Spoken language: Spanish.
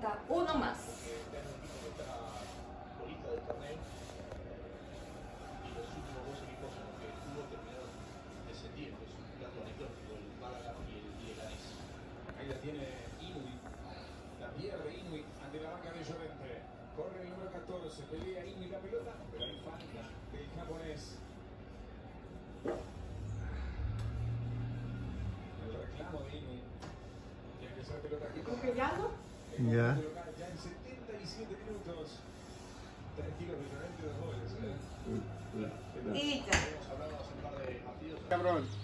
falta uno más. Ahí la tiene Inuit, la pierde Inuit ante la banca de Llorente. Corre el número 14, pelea Inuit la pelota, pero hay falta del japonés. El reclamo de Inuit. Tiene que ser pelota aquí. ¿Congellado? Ya. Ya en 77 minutos. 3 kilos de Llorente, 2 goles. Y ya. Hemos hablado hace un par de partidos. Cabrón.